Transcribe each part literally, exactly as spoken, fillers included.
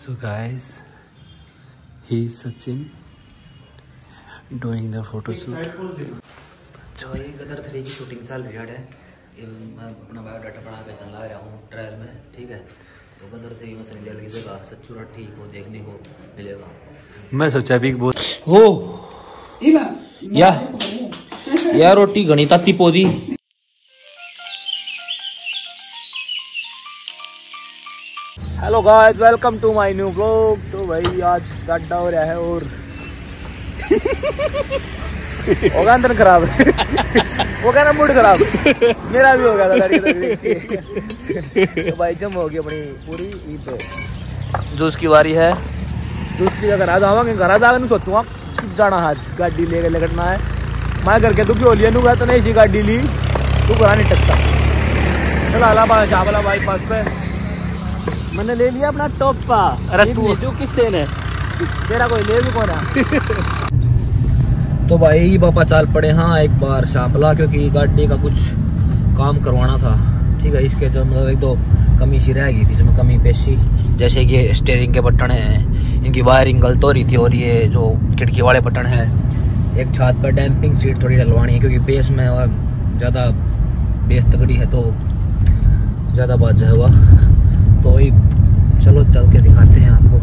So guys, he is Sachin doing the photo shoot. जो ये गदर three की shooting चल रही है, ये मैं अपना बायोडाटा बना के चला रहा हूँ ट्रायल में, ठीक है। तो गदर थ्री में सनी देओल की जगह सच्चू रट्टी को देखने को मिलेगा। मैं सोचा बिग बॉस हो या या रोटी घनी ताती पोदी। Hello guys, welcome to my new vlog. तो भाई आज चड्डा हो रहा है और होगा अंदर खराब वो कहना मूड खराब मेरा भी हो गया था। तो भाई जम हो गई अपनी पूरी ईद। जो उसकी बारी है जूस की घर आज आवांगे, घर आज आगे सोचूंगा जाना आज गाड़ी लेके लगना है। मैं घर के दुखी हो लिया नूगा तो नहीं सी गाड़ी ली तू घरा नहीं टकता। चलो अलाहाबाद शाहबाला बाईपास पे मैंने ले लिया अपना टोपा। अरे तू तू किससे ने तेरा कोई ले भी कौन है। तो भाई पापा चाल पड़े हाँ एक बार शामला, क्योंकि गाड़ी का कुछ काम करवाना था, ठीक है। इसके जो मतलब एक दो कमी सी रह गई थी, इसमें कमी पेशी, जैसे कि स्टीयरिंग के बटन हैं, इनकी वायरिंग गलत हो रही थी, और ये जो खिड़की वाले बटन हैं, एक छत पर डैम्पिंग सीट थोड़ी डलवानी है, क्योंकि बेस में ज़्यादा बेस तगड़ी है तो ज़्यादा बात है हुआ। तो वही चलो चल के दिखाते हैं आपको।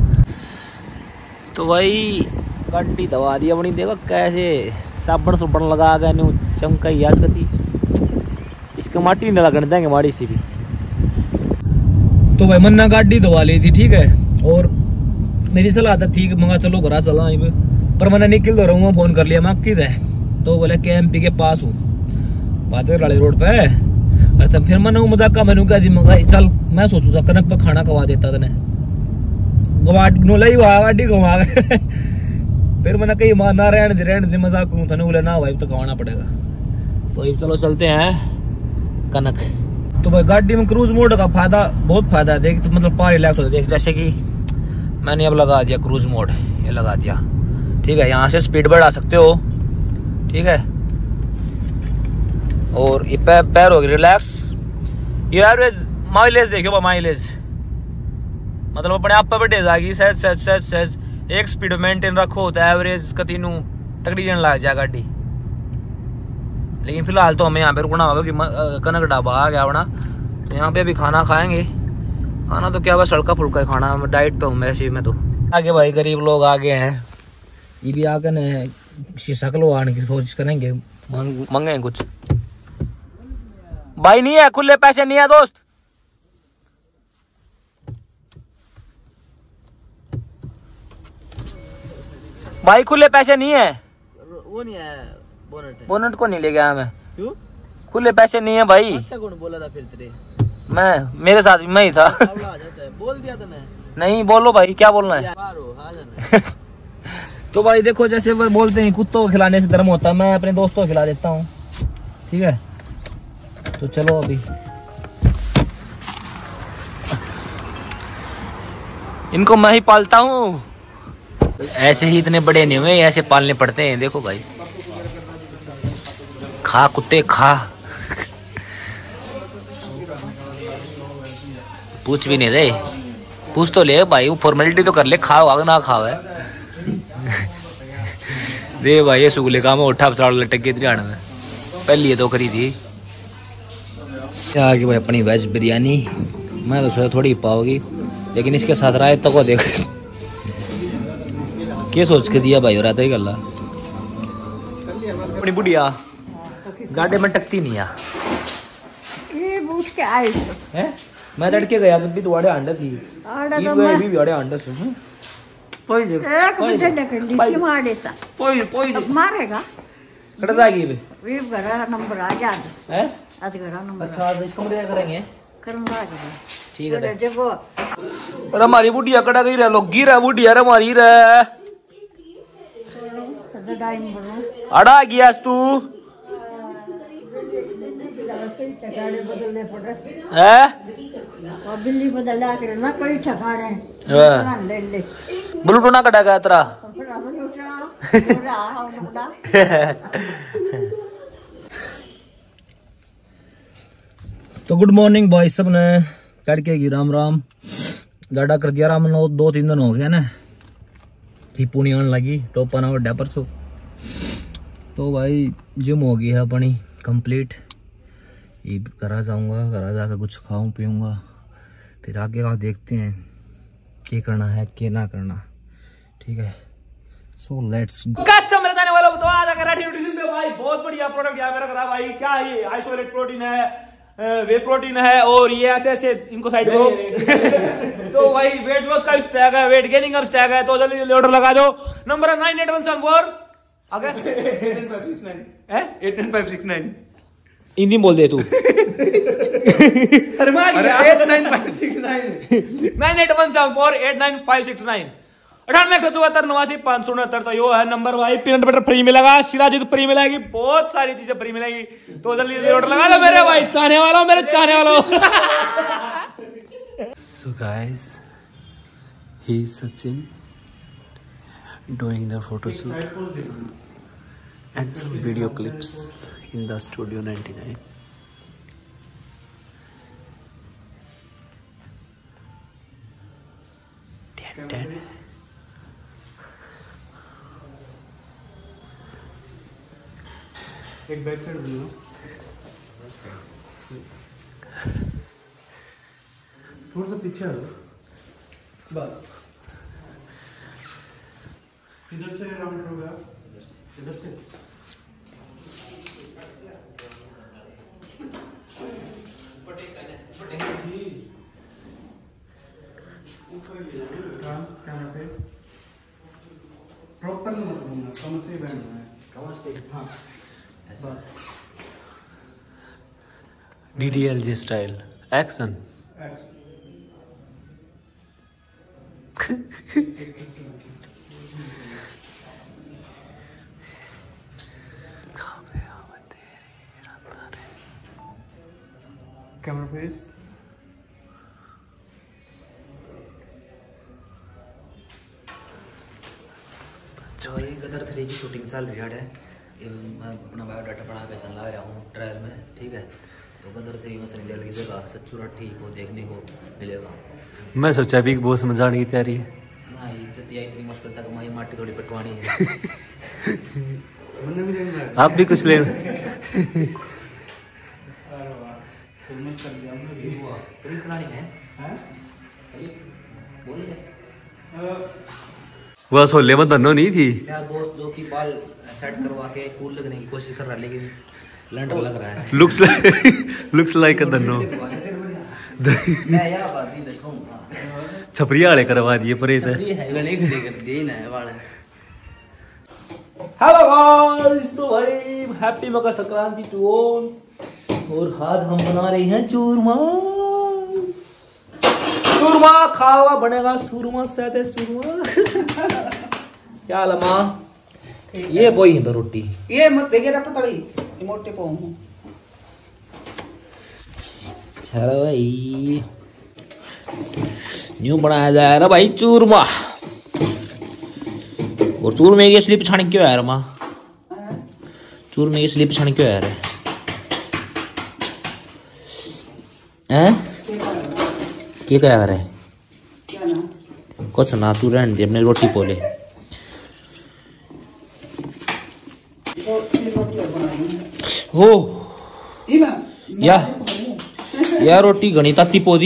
तो भाई गाड़ी दबा दी अपनी, देखो कैसे साबन सुबन लगा गए न्यू चमका याद करती इसको माटी नहीं लगने देंगे माड़ी सी भी। तो भाई मन्ना गाड़ी दबा ली थी, ठीक है। और मेरी सलाह था ठीक मंगा चलो घरा चला, पर मैंने निकल दो रहा फोन कर लिया मैं किधर, तो बोले के एम पी के पास हूँ पाते वाले रोड पे। अरे फिर मैंने मजाक का मैंने क्या दी मंगाई, चल मैं सोचू था कनक पे खाना खवा देता तने गवा नोलाई वहा गाड़ी घुमा गए। फिर मैंने कही माना रहने दे रहने दे मजाक करूँ था, बोले ना भाई तो कमाना पड़ेगा। तो ये चलो चलते हैं कनक। तो भाई गाड़ी में क्रूज मोड का फायदा बहुत फायदा है, देख तो मतलब पार रिलैक्स होता है। देख जैसे कि मैंने अब लगा दिया क्रूज मोड, ये लगा दिया, ठीक है। यहाँ से स्पीड बढ़ा सकते हो, ठीक है। और ये पैर पैर हो गई रिलैक्स। ये एवरेज माइलेज देखो, माइलेज मतलब अपने आप पे बढ़े जाएगी सहज सहज सहज सहज। एक स्पीड मेंटेन रखो तो एवरेज का तीनों तगड़ी जन लग जाए गाड़ी। लेकिन फिलहाल तो हमें यहाँ पे रुकना होगा क्योंकि कनक ढाबा आ गया अपना, तो यहाँ पे अभी खाना खाएंगे। खाना तो क्या बस हल्का फुल्का खाना, डाइट पे हूँ मैं वैसे में। तो आगे भाई गरीब लोग आ गए हैं, ये भी आगे न शीशा कलो आने की कोशिश करेंगे, मंगे कुछ। भाई नहीं है खुले पैसे नहीं है दोस्त। भाई खुले पैसे नहीं है, वो नहीं है बोनट बोनट को नहीं ले गया मैं। क्यों खुले पैसे नहीं है भाई। अच्छा कौन बोला था फिर तेरे? मैं मेरे साथ मैं ही था। बोल दिया तूने? नहीं बोलो भाई क्या बोलना है। तो भाई देखो जैसे वो बोलते हैं कुत्तों को खिलाने से धर्म होता है, मैं अपने दोस्तों को खिला देता हूँ, ठीक है। तो चलो अभी इनको मैं ही पालता हूँ, ऐसे ही इतने बड़े नहीं हुए, ऐसे पालने पड़ते हैं। देखो भाई खा कुत्ते खा, पूछ भी नहीं दे, पूछ तो ले भाई, वो फॉर्मेलिटी तो कर ले, खाओ आग ना खाओ है। दे भाई ये सुगले का मैं उठा चाड़ लटक के ध्यान में पहली ये तो करी थी। आगे भाई अपनी वेज बिरयानी, मैं तो सोचा थोड़ी पाओगी, लेकिन इसके साथ रायता को देख क्या सोच के दिया भाई, रायता ही गल्ला। अपनी बुढ़िया गाड़ी में टकती नहीं आ ये पूछ के आए है। मैं लड़के गया जब भी तुम्हारे अंडा थी ये भी बड़े अंडा से कोई एक बजे निकल मार देता कोई कोई मारेगा कट जाएगी बे वे घरा नंबर आ जा है आज घरा नंबर। अच्छा इस कमरे करेंगे करवा ठीक है। देखो अरे हमारी बुढ़िया कड़ा गई रह लोग गिर है बुढ़िया रे हमारी रे टाइम बनो अड़ा गया तू ठिकाने बदलने पड़े है और बिल्ली बदला कर ना कोई ठिकाने ले ले ब्लूटूथ ना कटा गया तेरा। तो गुड मॉर्निंग बॉय सब ने करके की राम राम। ज्यादा कर दिया हम लोग, दो तीन दिन हो गया ना, टिप्पू नहीं आने लगी, टोपा ना वड्डा परसों। तो भाई जिम हो गई है अपनी कंप्लीट। ये घर जाऊंगा, घर जाकर कुछ खाऊं पीऊंगा, फिर आगे का देखते हैं क्या करना है क्या ना करना, ठीक है। सो लेट्स मेरे जाने वाला तो आज अगर न्यूट्रिशन पे भाई बहुत बढ़िया प्रोडक्ट यहाँ मेरा करा भाई। क्या ये आइसोलेट प्रोटीन है, वे प्रोटीन है, और ये ऐसे ऐसे इनको साइड करो। तो भाई वेट लॉस का भी स्टैक है, वेट गेनिंग का भी स्टैक है, तो जल्दी जल्दी ऑर्डर लगा दो। नंबर है nine eight one seven four आगे eight nine five six nine है eight nine five six nine. Hindi बोल दे तू। Eight nine five six nine nine eight one seven four eight nine five six nine अठानवे एक सौ चौहत्तर नवासी पांच सौ उनहत्तर। तो यो है नंबर भाई। पीनट बटर फ्री मिलेगा, शिराजीत फ्री मिलेगी, बहुत सारी चीजें फ्री मिलेगी। तो जल्दी जल्दी ऑर्डर लगा लो मेरे भाई, चाहने वालों, मेरे चाहने वालों। So guys, he is Sachin doing the photo shoot and some video clips in the Studio ninety-nine. ten, ten. एक बैक साइड भी थोड़ा सा पीछे आ बस। इधर से राउंड हो गया, इधर से कैमरा फेस प्रॉपर मत घूमना, कम से बैठना है, कम से। हाँ D D L J style. Action. Camera face जो ये गदर थ्री की शूटिंग चल रही है, मैं अपना बायोडाटा बना के चला रहा हूँ ट्रायल में, ठीक है। तो गदर थ्री में सनी देओल की जगह सच्चू रट्टी को देखने को मिलेगा। मैं सोचा बिग बॉस में जाने की तैयारी है ना, इज्जत या इतनी मुश्किल तक हमारी माटी थोड़ी पटवानी है। आप भी कुछ ले वह सोले में धनो नहीं थी। मेरा दोस्त जो कि बाल सेट करवा के कूल लगने की कोशिश कर रहा है, लेकिन लंडर लग रहा है। लुक्स लुक्स लाइक अ धनो। मैं यार बात नहीं देखूंगा, छपरिया वाले करवा दिए पर इधर हेलो गाइस, तो भाई happy Makar Sankranti to all. और आज हम बना रहे हैं चूरमा। चूरमा खावा बनेगा, सूरमा सहते चूरमा। क्या लमा ये बोई है रोटी, ये मत देखे रहा पतली मोटे पाऊं। चलो भाई न्यू बनाया जाए ना भाई चूरमा। और चूरमे की स्लिप छानी क्यों यार माँ, चूरमे की स्लिप छानी क्यों यार हैं? क्या क्या रहे कुछ ना, तू रहने दे, अपने रोटी पोले। हो या या रोटी घनी ताती पोदी।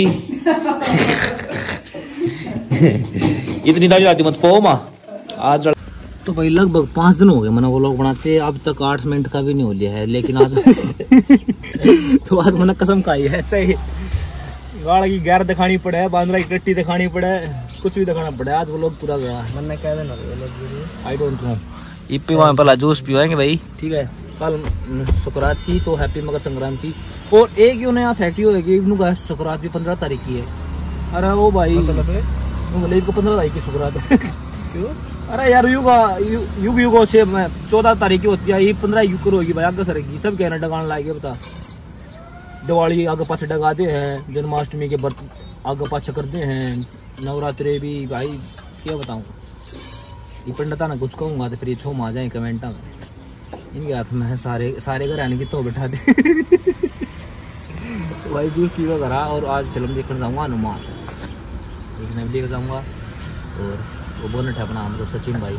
इतनी ताजी लाती मत पो माँ आज। तो भाई लगभग पाँच दिन हो गए मैंने वो लोग बनाते, अब तक आठ मिनट का भी नहीं हो लिया है, लेकिन आज तो आज मैंने कसम खाई है, चाहे गाड़ की गैर दिखानी पड़े, बांद्रा की टट्टी दिखानी पड़े, कुछ भी दिखाना पड़े, आज वो लोग पूरा गया। मैंने कह देना आई डोंट नो। इप्पी वहाँ पहला जूस पिवाएंगे भाई, ठीक है। कल संक्रांति थी तो हैप्पी मकर संक्रांति। और एक यूँ नया फैक्ट्री होगी संक्रांति पंद्रह तारीख की है। अरे वो भाई मतलब को पंद्रह तारीख की संक्रांति क्यों? अरे यार युग युग युगों से मैं चौदह तारीख की होती है, ये पंद्रह युग होगी भाई, आगे सरेगी। सब कहना डगान लाएंगे, बता दिवाली आगे पाछे डगाते हैं, जन्माष्टमी के व्रत आगे पाछे करते हैं, नवरात्रे भी भाई क्या बताऊँ। ये पंडिता ना कुछ कहूँगा तो फिर ये छोम आ जाए कमेंटा में, इनके हाथ में है सारे सारे घर आने की तो बैठा दे। तो भाई दूर की करा। और आज फिल्म देखने जाऊँगा हनुमान। एक मैं भी लेकर जाऊँगा और वो बोनट है अपना मतलब सचिन भाई।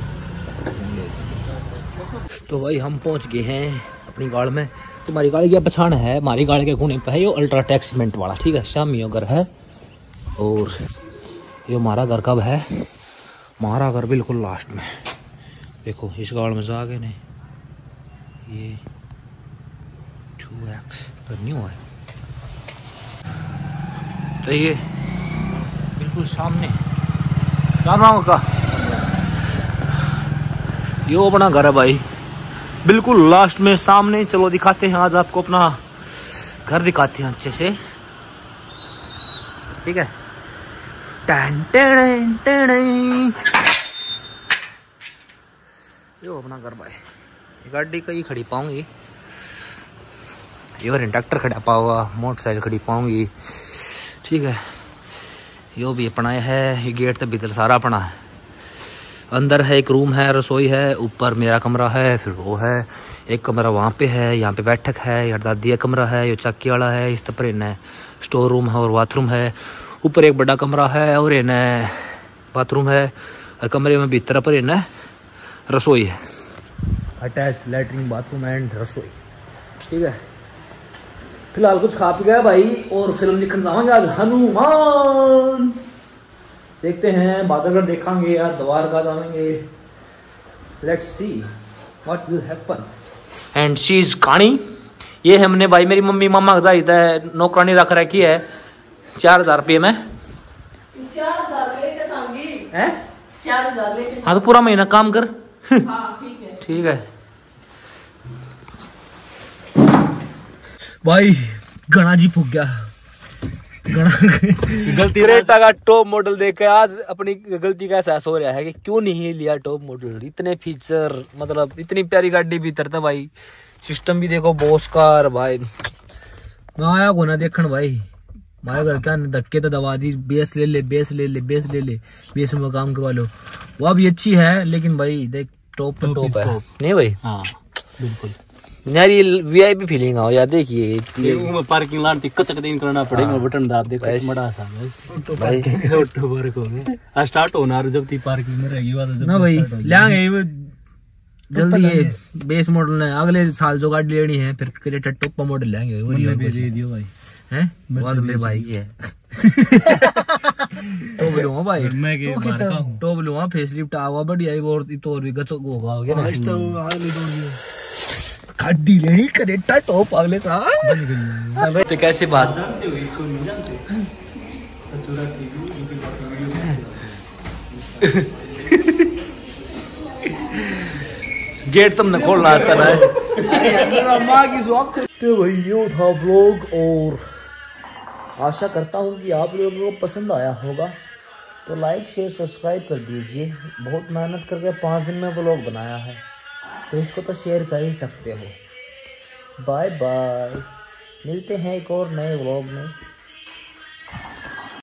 तो भाई हम पहुँच गए हैं अपनी गाड़ में। तुम्हारी गाड़ी क्या पछाड़ है, हमारी गाड़ी के कोने पे है ये अल्ट्राटेक सीमेंट वाला, ठीक है। शामी घर है और ये हमारा घर कब है, हमारा घर बिल्कुल लास्ट में। देखो इस गाड़ में जा गए नहीं, ये टू एक्स पर न्यू है तो ये बिल्कुल सामने राम राम का यो अपना घर है भाई, बिल्कुल लास्ट में सामने। चलो दिखाते हैं आज आपको अपना घर दिखाते हैं अच्छे से, ठीक है। टन टन टन यो अपना घर भाई, गाड़ी कहीं खड़ी पाऊंगी, ये ट्रैक्टर खड़ा पाऊंगा, मोटरसाइकिल खड़ी पाऊंगी, ठीक है। यो भी अपना है, ये गेट तक भीतर सारा अपना है। अंदर है एक रूम है, रसोई है, ऊपर मेरा कमरा है, फिर वो है एक कमरा वहाँ पे है, यहाँ पे बैठक है, यार दादी का कमरा है, ये चक्की वाला है, इस तरह इन्हें स्टोर रूम है और बाथरूम है। ऊपर एक बड़ा कमरा है और इन्हें बाथरूम है और कमरे में भीतर पर इन्हें रसोई है, अटैच लैट्रिन बाथरूम एंड रसोई, ठीक है। फिलहाल कुछ खा पी गया भाई और फिल्म देखने जाएंगे आज हनुमान, देखते हैं बादलगढ़ देखेंगे यार, द्वारका जाएंगे, let's see what will happen. And she is कहानी ये है, हमने भाई मेरी मम्मी मामा का जाहिद है नौकरानी रख रखी है चार हजार रुपये में, चार हजार लेके जाऊंगी हैं चार हजार लेके। हाँ तो पूरा महीना काम कर। हाँ ठीक है ठीक है भाई, गणा जी फूक गया गलती क्रेटा का टॉप मॉडल देख के आज अपनी गलती का एहसास हो रहा है कि क्यों नहीं लिया टॉप मॉडल। इतने फीचर, मतलब इतनी प्यारी गाड़ी भीतर था भाई, सिस्टम भी देखो बॉस कार भाई। मैं आया को ना देखन भाई, माया घर क्या धक्के तो दबा दी, बेस ले ले बेस ले ले बेस ले ले बेस में काम करवा लो, वो भी अच्छी है लेकिन भाई देख टॉप तो टॉप है नहीं भाई। हाँ बिल्कुल यार, ये वीआईपी फीलिंग आओ यार। देखिए पार्किंग लॉट थी कचक दिन करना पड़ेगा, बटन दाब देखो बड़ा सा भाई ऑटो वर्क हो गया स्टार्ट होना, जब ती पार्किंग में रहेगी बात ना भाई लेंगे जल्दी। ये बेस मॉडल है, अगले साल जो गाड़ी लेनी है फिर क्रेटा टॉप मॉडल लेंगे, वो भेज दियो भाई हैं बाद में भाई की है तो बोलूंगा भाई मैं के मार का हूं तो बोलूंगा फेसलिफ्ट आवा बढ़िया है और तो और भी गचो होगा हो गया ना, आज तो आले दो गाड़ी लेनी क्रेटा टॉप अगले साल। सब तो कैसे बात जानते हो इसको नहीं जानते सचुरा टीवी इनकी गेट तुमने खोलना आता ना है। अरे अंदर अम्मा की स्वागत तो भाई ये था व्लॉग और आशा करता हूँ कि आप लोगों को पसंद आया होगा, तो लाइक शेयर सब्सक्राइब कर दीजिए। बहुत मेहनत करके पाँच दिन में व्लॉग बनाया है तो इसको तो शेयर कर ही सकते हो। बाय बाय, मिलते हैं एक और नए व्लॉग में।